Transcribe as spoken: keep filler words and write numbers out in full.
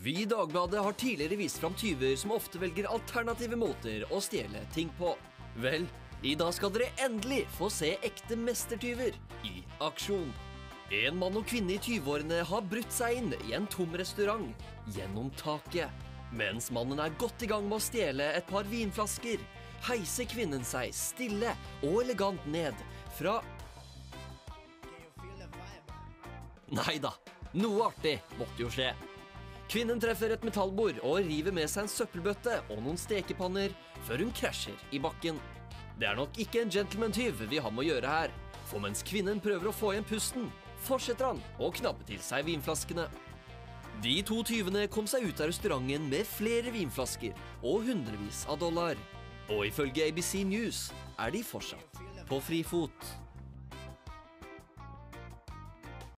Vi i Dagbladet har tidligere vist fram tyver som ofte velger alternative måter å stjele ting på. Vel, i dag skal dere endelig få se ekte mestertyver i aksjon. En mann og kvinne i tyve-årene har brutt seg inn i en tom restaurant gjennom taket. Mens mannen er godt i gang med å stjele et par vinflasker, heiser kvinnen seg stille og elegant ned fra... Neida, noe artig måtte jo skje. Kvinnen treffer et metallbord og river med seg en søppelbøtte og noen stekepanner før hun krasjer i bakken. Det er nok ikke en gentleman-tyv vi har med å gjøre her, for mens kvinnen prøver å få igjen pusten, fortsetter han å knabbe til seg vinflaskene. De to tyvene kom seg ut av restauranten med flere vinflasker og hundrevis av dollar. Og ifølge A B C News er de fortsatt på frifot.